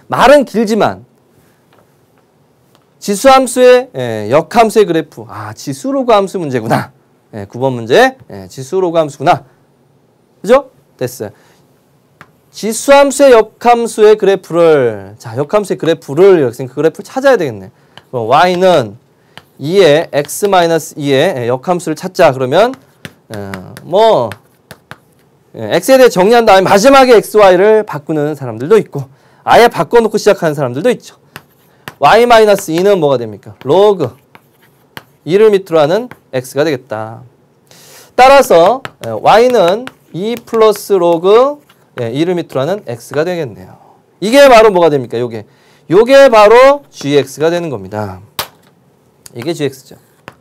말은 길지만 지수함수의 역함수의 그래프. 아, 지수로그 함수 문제구나. 9번 문제. 지수로그 함수구나. 그죠? 됐어요. 지수함수의 역함수의 그래프를, 자, 역함수의 그래프를 이렇게 그 그래프를 찾아야 되겠네. 그럼 y는 2의 x-2의 역함수를 찾자. 그러면 x에 대해 정리한 다음에 마지막에 xy를 바꾸는 사람들도 있고 아예 바꿔놓고 시작하는 사람들도 있죠. y-2는 뭐가 됩니까? 로그 2를 밑으로 하는 x가 되겠다. 따라서 y는 2 플러스 로그 2를 밑으로 하는 x가 되겠네요. 이게 바로 뭐가 됩니까? 요게 바로 gx가 되는 겁니다. 이게 gx죠.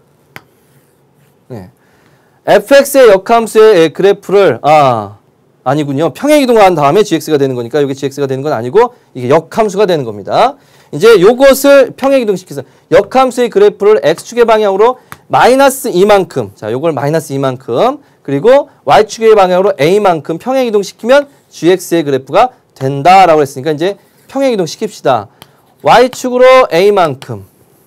네. fx의 역함수의 그래프를 아니군요. 평행이동한 다음에 gx가 되는 거니까 이게 gx가 되는 건 아니고 이게 역함수가 되는 겁니다. 이제 요것을 평행이동시켜서 역함수의 그래프를 x축의 방향으로 마이너스 2만큼, 자, 요걸 마이너스 2만큼, 그리고 y축의 방향으로 a만큼 평행이동시키면 gx의 그래프가 된다라고 했으니까 이제 평행이동 시킵시다. y축으로 a만큼,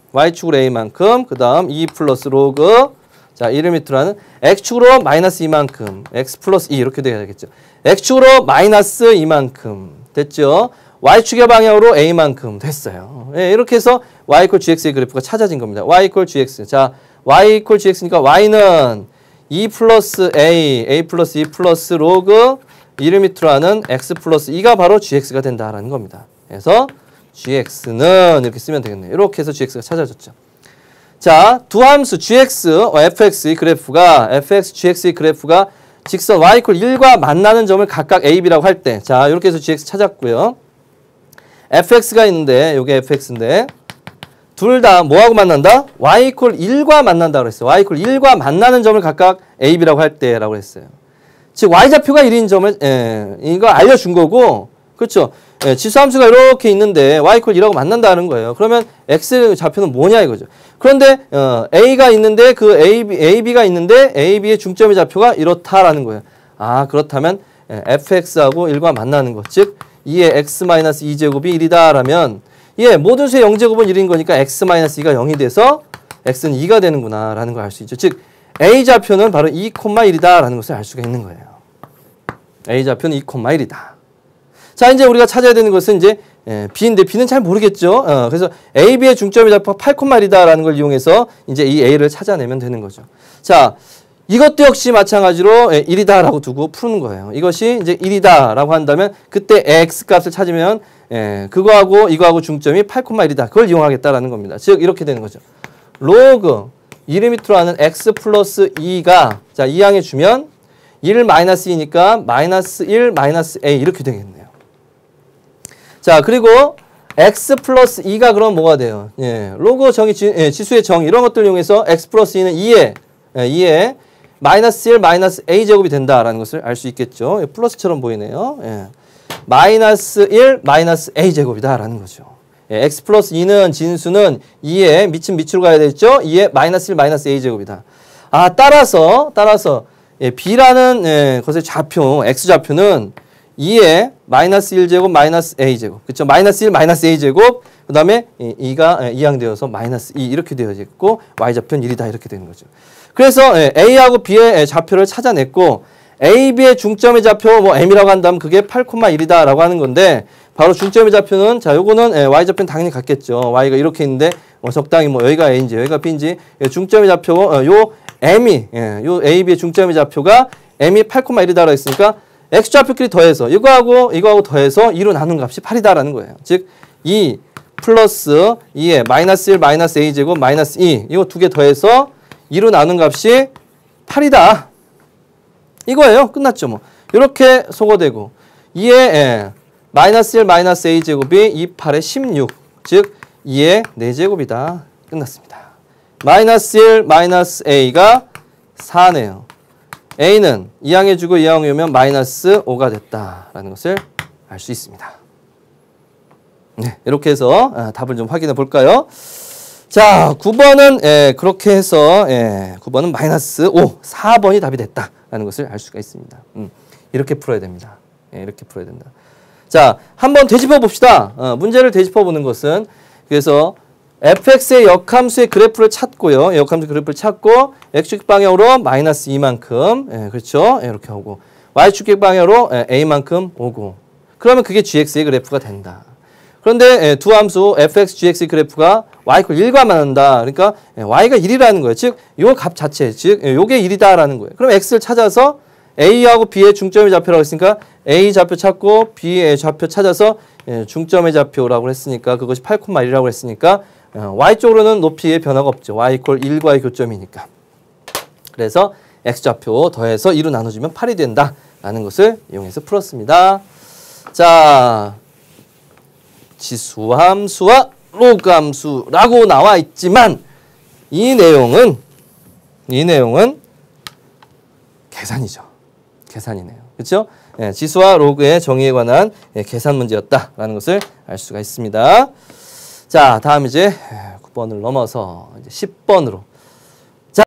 그 다음 2 플러스 로그, 자, 1을 밑으로 하는 x축으로 마이너스 2만큼, x 플러스 2 이렇게 돼야 되겠죠. x축으로 마이너스 2만큼 됐죠. y축의 방향으로 a만큼 됐어요. 예, 이렇게 해서 y 이퀄 gx의 그래프가 찾아진 겁니다. y 이퀄 gx. 자, y 이퀄 gx니까 y는 2 플러스 a 플러스 2 플러스 로그 1을 밑으로 하는 x 플러스 2가 바로 gx가 된다라는 겁니다. 그래서 gx는 이렇게 쓰면 되겠네요. 이렇게 해서 gx가 찾아졌죠. 자, 두 함수 gx, fx의 그래프가 fx, gx의 그래프가 직선 y 이퀄 1과 만나는 점을 각각 a, b라고 할 때, 자, 이렇게 해서 gx 찾았고요. fx가 있는데, 요게 fx인데, 둘 다 뭐하고 만난다? y 이퀄 1과 만난다고 그랬어요. y 이퀄 1과 만나는 점을 각각 a, b라고 할 때라고 했어요. 즉 y좌표가 1인 점을 이거 알려준 거고, 그렇죠? 지수함수가 이렇게 있는데 y 이퀄 1하고 만난다는 거예요. 그러면 x 좌표는 뭐냐 이거죠. 그런데 a가 있는데 그 ab가 있는데 ab의 중점의 좌표가 이렇다라는 거예요. 아, 그렇다면 fx하고 1과 만나는 거. 즉 2의 x-2제곱이 1이다라면 모든 수의 0제곱은 1인 거니까 x-2가 0이 돼서 x는 2가 되는구나 라는 걸 알 수 있죠. 즉 a 좌표는 바로 2,1이다 라는 것을 알 수가 있는 거예요. a 좌표는 2,1이다. 자, 이제 우리가 찾아야 되는 것은 이제 b인데 b는 잘 모르겠죠. 그래서 ab의 중점의 좌표가 8,1이다 라는 걸 이용해서 이제 이 a를 찾아내면 되는 거죠. 자, 이것도 역시 마찬가지로 1이다 라고 두고 푸는 거예요. 이것이 이제 1이다 라고 한다면 그때 x 값을 찾으면 그거하고 이거하고 중점이 8,1이다. 그걸 이용하겠다라는 겁니다. 즉 이렇게 되는 거죠. 로그 1을 밑으로 하는 x 플러스 2가 자, 2항에 주면 1 마이너스 2니까 마이너스 1 마이너스 a 이렇게 되겠네요. 자, 그리고 x 플러스 2가 그럼 뭐가 돼요? 로그 정의, 지수의 정의 이런 것들을 이용해서 x 플러스 2는 2에 마이너스 1 마이너스 a 제곱이 된다라는 것을 알 수 있겠죠. 플러스처럼 보이네요. 마이너스 1 마이너스 a 제곱이다라는 거죠. x 플러스 2는 진수는 2에 밑으로 가야 되겠죠. 2에 마이너스 1 마이너스 a 제곱이다. 아, 따라서 b라는 것의 좌표, x 좌표는 2에 마이너스 1제곱 마이너스 a제곱. 그쵸? 마이너스 1 마이너스 a제곱. 그 다음에 2가 이항되어서 마이너스 2 이렇게 되어졌고 y좌표는 1이다 이렇게 되는 거죠. 그래서 a하고 b의 좌표를 찾아냈고 a, b의 중점의 좌표 뭐 m이라고 한다면 그게 8,1이다 라고 하는 건데 바로 중점의 좌표는 자, 요거는 y좌표는 당연히 같겠죠. y가 이렇게 있는데 적당히 뭐 여기가 a인지 여기가 b인지 중점의 좌표 요 m이 요 a, b의 중점의 좌표가 m이 8,1이다라고 했으니까 x좌표끼리 더해서 이거하고 더해서 2로 나눈 값이 8이다라는 거예요. 즉 2 플러스 2에 마이너스 1 마이너스 a제곱 마이너스 2 이거 두 개 더해서 2로 나눈 값이 8이다. 이거예요. 끝났죠. 뭐 이렇게 소거되고 2에 마이너스 1 마이너스 a제곱이 2, 8에 16 즉 2의 4제곱이다. 끝났습니다. 마이너스 1 마이너스 a가 4네요. a는 2항에 주고 2항에 오면 마이너스 5가 됐다라는 것을 알 수 있습니다. 네, 이렇게 해서 답을 좀 확인해 볼까요? 자, 9번은 그렇게 해서 9번은 마이너스 5, 4번이 답이 됐다라는 것을 알 수가 있습니다. 이렇게 풀어야 됩니다. 이렇게 풀어야 된다. 자, 한번 되짚어 봅시다. 문제를 되짚어 보는 것은 그래서 fx의 역함수의 그래프를 찾고요. 역함수 그래프를 찾고 x축 방향으로 마이너스 2만큼 예, 그렇죠. 이렇게 오고 y축 방향으로 a만큼 오고 그러면 그게 gx의 그래프가 된다. 그런데 두 함수 fx, gx의 그래프가 y = 1과 만난다. 그러니까 y가 1이라는 거예요. 즉, 요 값 자체, 즉 요게 1이다라는 거예요. 그럼 x를 찾아서 a하고 b의 중점의 좌표라고 했으니까 a 좌표 찾고 b의 좌표 찾아서 중점의 좌표라고 했으니까 그것이 8,1이라고 했으니까 y쪽으로는 높이의 변화가 없죠. y = 1과의 교점이니까. 그래서 x좌표 더해서 2로 나눠주면 8이 된다라는 것을 이용해서 풀었습니다. 자, 지수함수와 로그함수라고 나와 있지만 이 내용은 계산이죠. 계산이네요. 그렇죠? 예, 지수와 로그의 정의에 관한 계산 문제였다라는 것을 알 수가 있습니다. 자, 다음 이제 9번을 넘어서 이제 10번으로